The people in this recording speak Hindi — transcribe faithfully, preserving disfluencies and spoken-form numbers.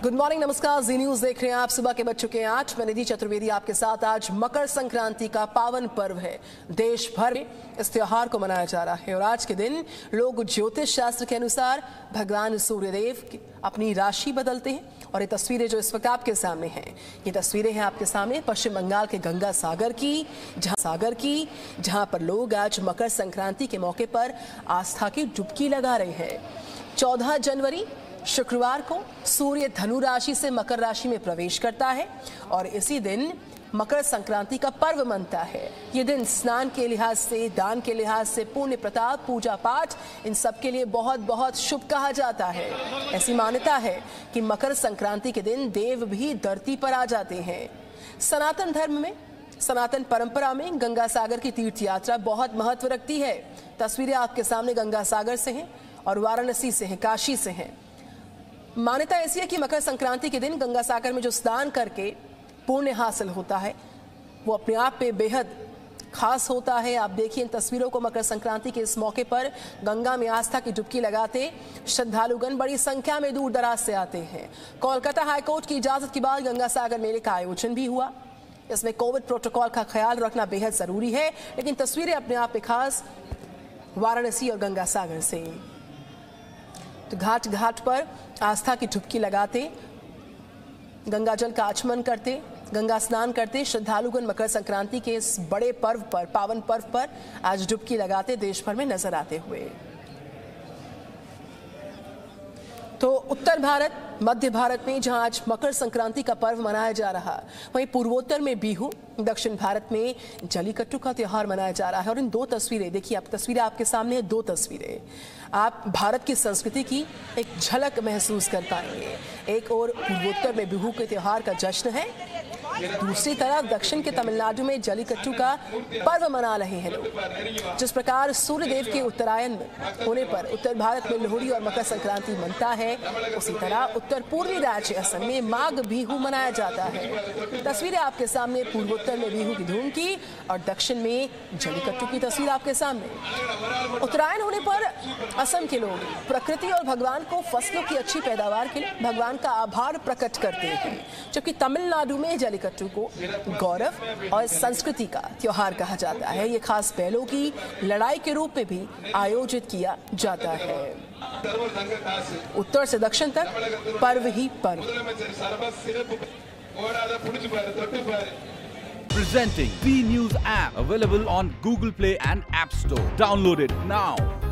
गुड मॉर्निंग, नमस्कार। जी न्यूज देख रहे हैं आप। सुबह के बज चुके हैं आठ। मैं निधि चतुर्वेदी आपके साथ। आज मकर संक्रांति का पावन पर्व है। देश भर में इस त्योहार को मनाया जा रहा है और आज के दिन लोग ज्योतिष शास्त्र के अनुसार भगवान सूर्यदेव की अपनी राशि बदलते हैं। और ये तस्वीरें जो इस वक्त आपके सामने हैं, ये तस्वीरें हैं आपके सामने पश्चिम बंगाल के गंगा सागर की, जहां सागर की जहां पर लोग आज मकर संक्रांति के मौके पर आस्था की डुबकी लगा रहे हैं। चौदह जनवरी शुक्रवार को सूर्य धनु राशि से मकर राशि में प्रवेश करता है और इसी दिन मकर संक्रांति का पर्व मनता है। ये दिन स्नान के लिहाज से, दान के लिहाज से, पुण्य प्रताप, पूजा पाठ, इन सब के लिए बहुत बहुत शुभ कहा जाता है। ऐसी मान्यता है कि मकर संक्रांति के दिन देव भी धरती पर आ जाते हैं। सनातन धर्म में, सनातन परंपरा में गंगा सागर की तीर्थ यात्रा बहुत महत्व रखती है। तस्वीरें आपके सामने गंगा सागर से हैं और वाराणसी से हैं, काशी से हैं। मान्यता ऐसी है कि मकर संक्रांति के दिन गंगा सागर में जो स्नान करके पुण्य हासिल होता है वो अपने आप पे बेहद खास होता है। आप देखिए इन तस्वीरों को। मकर संक्रांति के इस मौके पर गंगा में आस्था की डुबकी लगाते श्रद्धालुगण बड़ी संख्या में दूर दराज से आते हैं। कोलकाता हाईकोर्ट की इजाजत के बाद गंगा सागर मेले का आयोजन भी हुआ। इसमें कोविड प्रोटोकॉल का ख्याल रखना बेहद जरूरी है, लेकिन तस्वीरें अपने आप में खास वाराणसी और गंगा सागर से। तो घाट घाट पर आस्था की डुबकी लगाते, गंगा जल का आचमन करते, गंगा स्नान करते श्रद्धालुगण मकर संक्रांति के इस बड़े पर्व पर, पावन पर्व पर आज डुबकी लगाते देश भर में नजर आते हुए। तो उत्तर भारत, मध्य भारत में जहां आज मकर संक्रांति का पर्व मनाया जा रहा, वहीं पूर्वोत्तर में बिहू, दक्षिण भारत में जलीकट्टू का त्योहार मनाया जा रहा है। और इन दो तस्वीरें देखिए, आप तस्वीरें आपके सामने है। दो तस्वीरें आप भारत की संस्कृति की एक झलक महसूस कर पाएंगे। एक और पूर्वोत्तर में बिहू के त्योहार का जश्न है, दूसरी तरफ दक्षिण के तमिलनाडु में जलीकट्टू का पर्व मना रहे हैं लोग। जिस प्रकार सूर्यदेव के उत्तरायण होने पर उत्तर भारत में लोहड़ी और मकर संक्रांति मनता है, उसी तरह उत्तर पूर्वी राज्य असम में माघ बिहू मनाया जाता है। तस्वीरें आपके सामने पूर्वोत्तर में बिहू की धूम की और दक्षिण में जलीकट्टू की तस्वीर आपके सामने। उत्तरायण होने पर असम के लोग प्रकृति और भगवान को फसलों की अच्छी पैदावार के लिए भगवान का आभार प्रकट करते हैं, जबकि तमिलनाडु में जलीकट्टू को गौरव और संस्कृति का त्योहार कहा जाता है। ये खास बैलों की लड़ाई के रूप में भी आयोजित किया जाता है। उत्तर से दक्षिण तक पर्व ही पर्व। Presenting B News app, available on Google Play and App Store. Download it now.